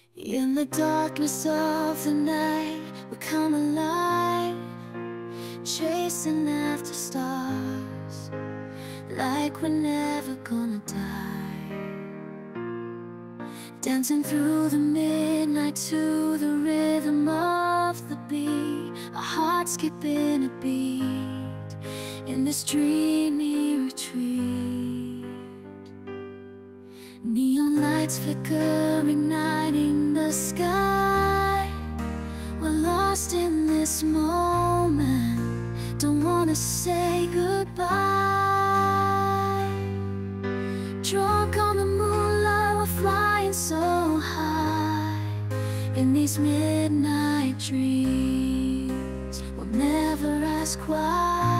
In the darkness of the night, we come alive, chasing after stars, like we're never gonna die. Dancing through the midnight to the rhythm of the beat, our hearts skipping a beat in this dreamy retreat. Neon lights flicker, igniting the sky. We're lost in this moment, don't wanna say goodbye. Drunk on the moonlight, we're flying so high. In these midnight dreams, we'll never ask why.